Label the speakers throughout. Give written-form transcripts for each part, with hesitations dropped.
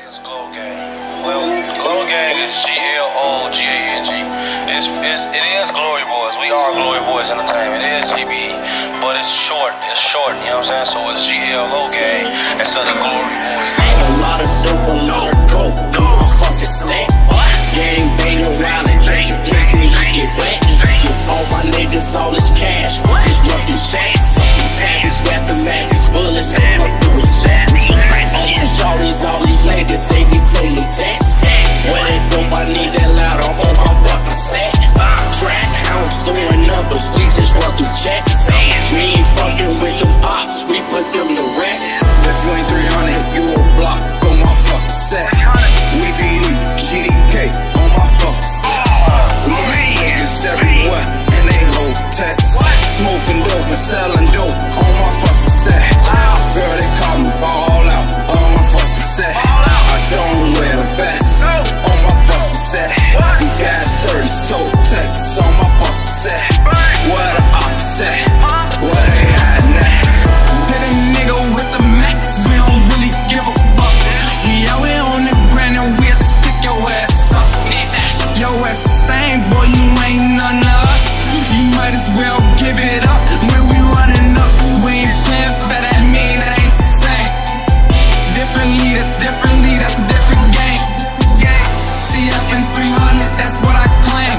Speaker 1: is Glow Gang? Well, Glow Gang is GLOGANG. It is Glory Boys. We are Glory Boys Entertainment. It is GBE, but it's short. You know what I'm saying? So it's GLO Gang instead of Glory Boys.
Speaker 2: Ain't a lot of dope, a lot of coke. No motherfucking set. Gang bang around and drink your piss and you get wet. All my niggas, all this cash. Just run through checks. Savage rap the madness. Bullets that run through his chest. All these niggas say they told me text. Where they dope, I need that loud on my fucking set. Track house doing numbers, we just run through checks. We ain't fucking with them ops, we put them to rest. If you ain't 300, you a block on my fucking set. We BD, GDK on my fucking set. Niggas everywhere and they hold tats. Smoking dope and selling dope on my fucking set. Girl, they call me ball out on my fucking set. I don't wear a vest on my fucking set. We got 30 toe texts on my fucking set. Where the opposite? Where they hiding at?
Speaker 3: Hit a nigga with the max, we don't really give a fuck. We out here on the ground and we'll stick your ass up. Your ass a stain, boy, you ain't none of us. You might as well give it up when we running up. We ain't playing for that, mean that ain't the same. Differently, that's a different game. CF and 300, that's what I claim.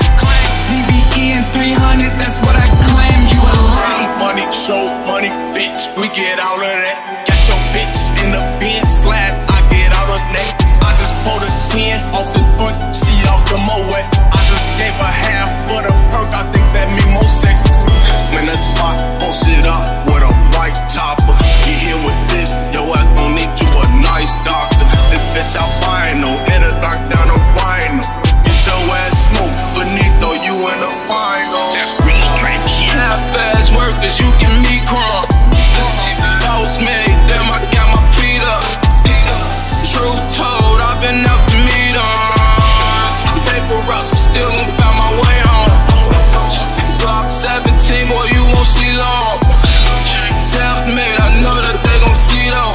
Speaker 3: GBE and 300, that's what I claim. You a lame.
Speaker 2: Money, show money, bitch, we get all of that. Got your bitch in the bin slide, I get out of that. I just pulled a 10 off the joint, she off the moe. I just gave her half for the perk, I think that mean more sex. When the spot post it up with a white chopper, get here with this, yo, I gon' need you a nice doctor. This bitch albino, hit a knock down a wino. Get your ass smoked, finito, you in the final. That's really trap shit.
Speaker 3: Half-ass workers, you give me crumb. Post made, damn, I got my feet up. Truth told, I've been up to meet 'em. Paper routes, I'm still gon' find my way home. Block 17, boy, you won't see long. Self-made, I know that they gon' see though.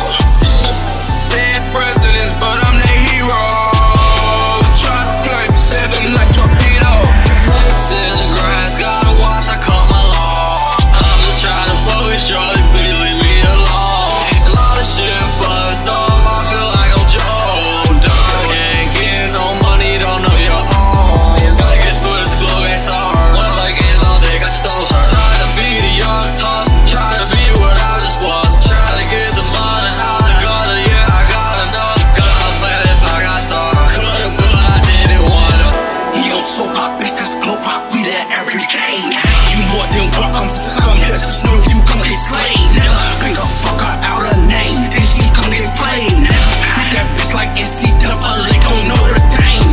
Speaker 3: Dead presidents, but I'm their hero. Try to play me, send them like torpedo.
Speaker 4: Sit in the grass, gotta watch, I cut my law. I'm just trying to focus, Charlie, please leave me alone. A lot of shit fucked up, I feel like I'm Joe. Done, ain't getting no money, don't know your own. Gotta get through this glow, ain't so hard. One like it all day, got stones hurt. Trying to be the young toss, trying to be what I just was. Trying to get the money out the gutter, yeah, I got enough. Could've played if I got some. Could've, but I didn't wanna.
Speaker 2: Yo, so pop, bitch, this glow pop, we there every day. You more than welcome to come here, just know you gon' get slayed. Finger fuck her out her name, and she gon' get played. Treat that bitch like NCAA, gon' know the game.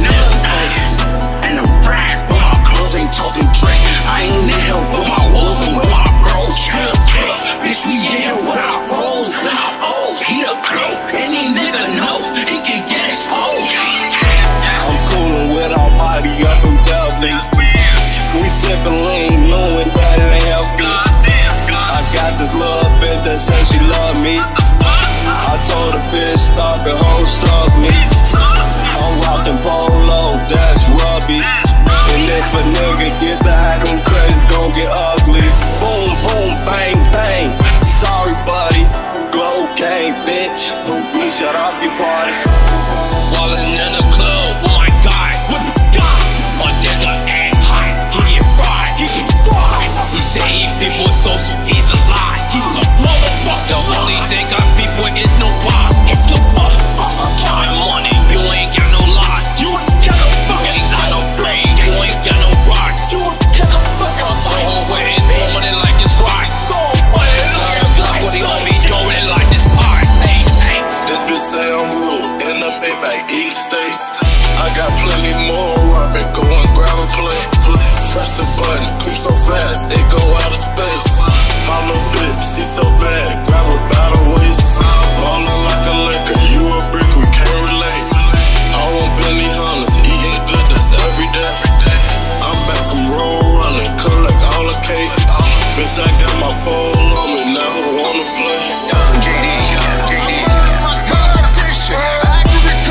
Speaker 2: And the rap, but my clothes ain't talking Drake. I ain't in here with my wolves and with my bros. Bitch, we in here with our bros and our O's. He the glow, any nigga knows he can get exposed.
Speaker 5: I'm coolin' with Almighty up in Belgium. We sippin' lean, knowing that it ain't healthy. I got this little bitch that said she love me. I told the bitch stop and hoe suck me. I'm rockin' polo, that's rubby. And if a nigga get that, them crazy gon' get ugly. Boom, boom, bang, bang. Sorry, buddy. Glow gang, bitch. We shut up your party.
Speaker 4: Wallin' in the club, oh my god. My nigga ain't high, he get fried, He say he beef with social, he's a lie. He's a motherfucker. The only thing I beef with is no pop. It's no motherfucker. Time money, you ain't got no lie. You ain't got no brain, you ain't got no rocks. You ain't got no fucking way, throwing it like it's right. Got a Glock with the homies, throwing it like it's art.
Speaker 6: This bitch say I'm rude, and the Maybach East States. I got plenty more, Robin, go and grab a plate. Press the button, creep so fast, it go out of space. My little bitch, she so bad, grab her by the waist. Ballin' like a liquor, you a brick, we can't relate. I want Benny Hunters, eating good, that's every day. I'm back from road running, collect all the cake. Bitch, I got my pole on me, never wanna play.
Speaker 2: JD,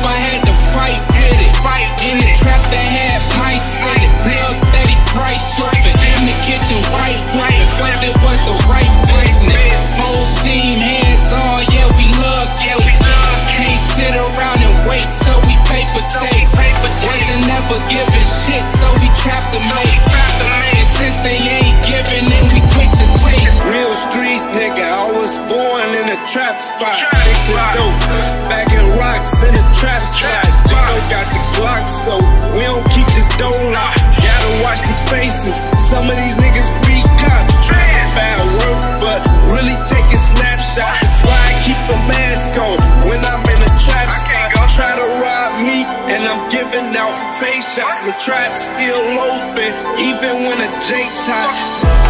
Speaker 3: I had to fight with it. In the trap that had mice in it. Plug steady price shipping. In the kitchen white whipping. Felt it was the right business. Whole team hands on, yeah we love it. Can't sit around and wait, so we paper chase. Wasn't never giving shit, so we trap to make. And since they ain't giving, then we quick to take.
Speaker 5: Real street nigga, I was born in a trap spot. Mixing dope, bagging rocks in a trap spot. Gino got the Glock, so we don't keep this dough locked. Gotta watch these faces, some of these niggas be cops. Bad work, but really taking snapshots. That's why I keep a mask on when I'm in a trap spot. Try to rob me, and I'm giving out face shots. My trap still open, even when the Jake's hot.